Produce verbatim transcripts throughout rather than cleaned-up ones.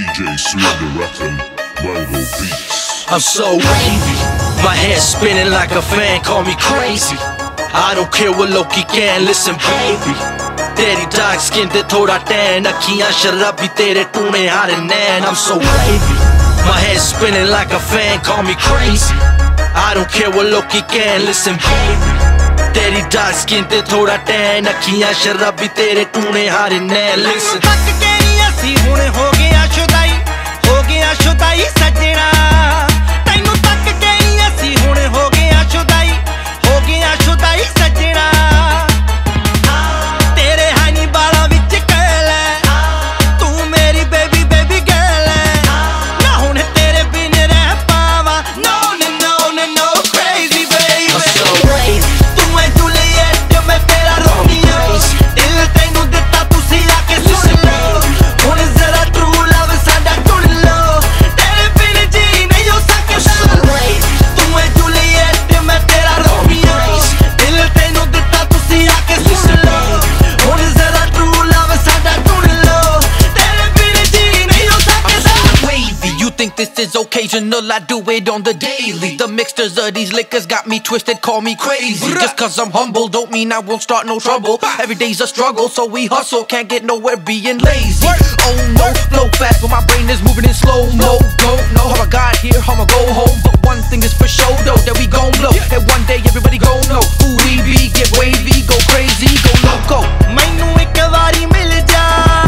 J Sweet Mango Beats. I'm so wavy, my head spinning like a fan, call me crazy. I don't care what Loki can, listen baby. तेरी dark skin ते थोड़ा tan, अखियां शराबी तेरे टूने हारे नैन. I'm so wavy, my head spinning like a fan, call me crazy. I don't care what Loki can, listen baby. तेरी dark skin ते थोड़ा tan, अखियां शराबी तेरे टूने हारे नैन. Listen. तक के नहीं असी हुणे हो गया शुदाई, हो गया शुदाई सजना. तैनू तक के नहीं असी हुणे हो गया शुदाई, हो गया शुदाई सजना. तेरे हानी बाला विच कैल है, तू मेरी बेबी बेबी गर्ल है. ना हुणे तेरे बिन रह पावा, no no no no no crazy baby. I'm so wavy. तू है जूलियट मैं तेरा रोमियो, दिल तैनू दिता तुसी आके सुन लो. हुण जरा ट्रू लव साडा चुन लो, तेरे बिन जी नहीं हो सकदा. तू है जूलियट मैं तेरा रोमियो, दिल तैनू दिता तुसी आके सुन लो. हुण जरा ट्रू लव साडा चुन लो, तेरे बिन जी नहीं हो सकदा. Wavy, you think this is occasional, I do it on the daily. The mixtures of these liquors got me twisted, call me crazy. Just cause I'm humble don't mean I won't start no trouble. Every day's a struggle, so we hustle, can't get nowhere being lazy. Oh no, flow fast when my brain is moving in slow-mo. Don't know how I got here, how I'ma go home, but one thing is for sure though, that we gon' blow. And one day everybody gon' know who we be, get wavy, go crazy, go loco. मैनू एक वारी मिल जा,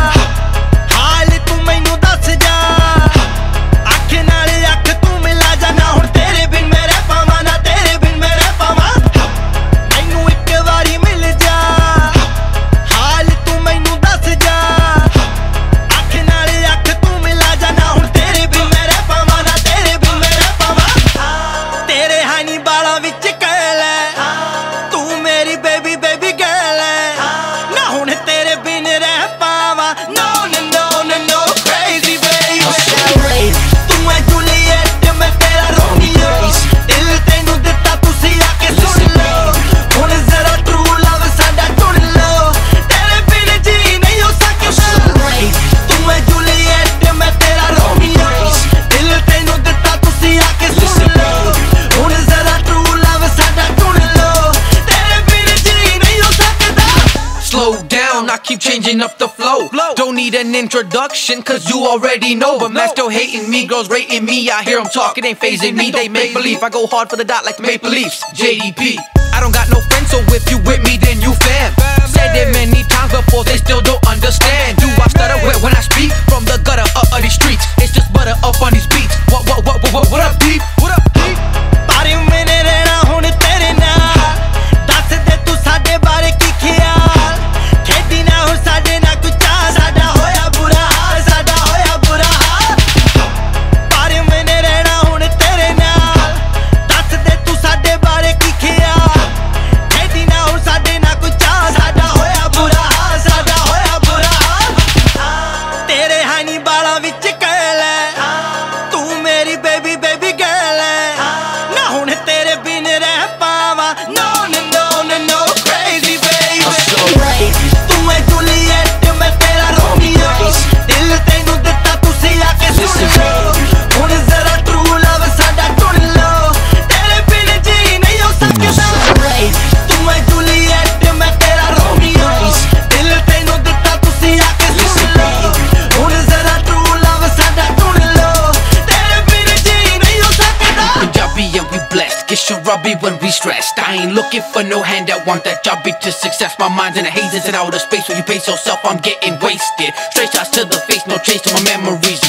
हाल तू मैनू दस जा. अख नाल अख तू मिला जा, ना हुण तेरे बिन मैं रह पावां, ना तेरे बिन मैं रह पावां. मैनू एक वारी मिल जा, हाल तू मैनू दस जा. अख नाल अख तू मिला जा, ना हुण तेरे बिन मैं रह पावां, ना तेरे बिन मैं रह पावां. तेरे हानी बाला विच कैल है, तू मेरी बेबी बेबी गर्ल है. ना हुण तेरे बिन रह पावां, no no no no no crazy baby. I'm so wavy. तू है जूलियट मैं तेरा रोमियो, दिल तैनू दिता तुसी आके सुन लो. हुण जरा ट्रू लव साडा चुन लो, तेरे बिन जी नहीं हो सकदा. तू है जूलियट मैं तेरा रोमियो, दिल तैनू दिता तुसी आके सुन लो. हुण जरा ट्रू लव साडा चुन लो, तेरे बिन जी नहीं हो सकदा. Slow down, I keep changing up the flow. Don't need an introduction, cause you already know. But man still hating me, girls rating me. I hear them talking, ain't phasing me. They make believe I go hard for the dot like the Maple Leafs. J D P, I don't got no friends, so if you with me, then you fam. Said it many times before, they still don't understand. Do I stutter when I speak? From the gutter up of these streets, it's just butter up on these beats. What, what, what, what, what, what up, deep? What up, deep? ਪਰ ਮੈਨੇ ਰਹਿਣਾ ਹੁਣ ਤੇਰੇ ਨਾਲ, ਦੱਸ ਦੇ ਤੂੰ ਸਾਡੇ ਬਾਰੇ ਕੀ ਖਿਆਲ. ਖੇਡੀ ਨਾ ਹੁਣ ਸਾਡੇ ਨਾਲ ਕੋਈ ਚਾਹ, ਸਾਡਾ ਹੋਇਆ ਬੁਰਾ ਹਾਲ, ਸਾਡਾ ਹੋਇਆ ਬੁਰਾ ਹਾਲ. ਪਰ ਮੈਨੇ ਰਹਿਣਾ ਹੁਣ ਤੇਰੇ ਨਾਲ, ਦੱਸ ਦੇ ਤੂੰ ਸਾਡੇ ਬਾਰੇ ਕੀ ਖਿਆਲ. ਖੇਡੀ ਨਾ ਹੁਣ ਸਾਡੇ ਨਾਲ ਕੋਈ ਚਾਹ, ਸਾਡਾ ਹੋਇਆ ਬੁਰਾ ਹਾਲ, ਸਾਡਾ ਹੋਇਆ ਬੁਰਾ ਹਾਲ. ਤੇਰੇ ਹਾਨੀ ਬਾਲਾਂ ਵਿੱਚ कैल है, तू मेरी बेबी बेबी गर्ल है. ना हुण तेरे बिन रह पावां, no no no no no crazy baby. I'm so wavy. तू है जूलियट मैं तेरा रोमियो, दिल तैनू दिता तुसी आके सुन लो. हुण जरा ट्रू लव साडा चुन लो, तेरे बिन जी नहीं हो सकदा. तू है जूलियट मैं तेरा रोमियो, दिल तैनू दिता तुसी आके सुन लो. हुण जरा ट्रू लव साडा चुन लो, तेरे बिन जी नहीं हो सकदा. Punjabi and we blessed, get sharabbi when we stressed. I ain't looking for no handout, want that job big to success. My mind's in the haze, it's in outer space, when you pace yourself, I'm getting wasted. Straight shots to the face, no chase to my memories.